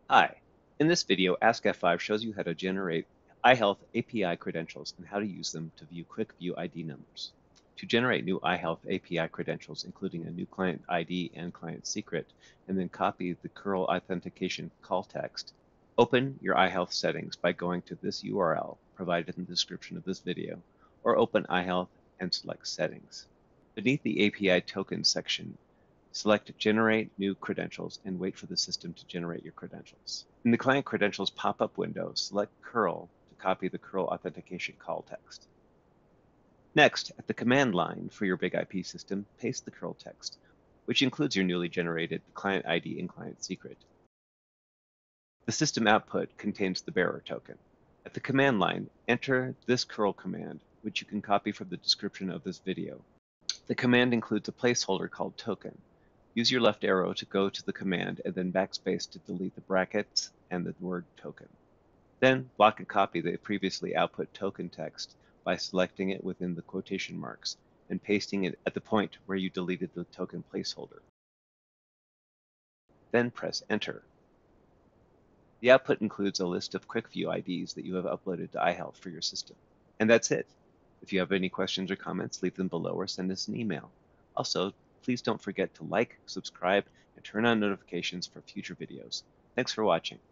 Hi. In this video, Ask F5 shows you how to generate iHealth API credentials and how to use them to view QKView ID numbers. To generate new iHealth API credentials, including a new client ID and client secret, and then copy the curl authentication call text, open your iHealth settings by going to this URL provided in the description of this video, or open iHealth and select Settings. Beneath the API Tokens section, select Generate New Credentials and wait for the system to generate your credentials. In the Client Credentials pop-up window, select curl to copy the curl authentication call text. Next, at the command line for your big IP system, paste the curl text, which includes your newly generated client ID and client secret. The system output contains the bearer token. At the command line, enter this curl command, which you can copy from the description of this video. The command includes a placeholder called token. Use your left arrow to go to the command and then backspace to delete the brackets and the word token. Then block and copy the previously output token text by selecting it within the quotation marks and pasting it at the point where you deleted the token placeholder. Then press enter. The output includes a list of QKView IDs that you have uploaded to iHealth for your system. And that's it. If you have any questions or comments, leave them below or send us an email. Also, please don't forget to like, subscribe, and turn on notifications for future videos. Thanks for watching.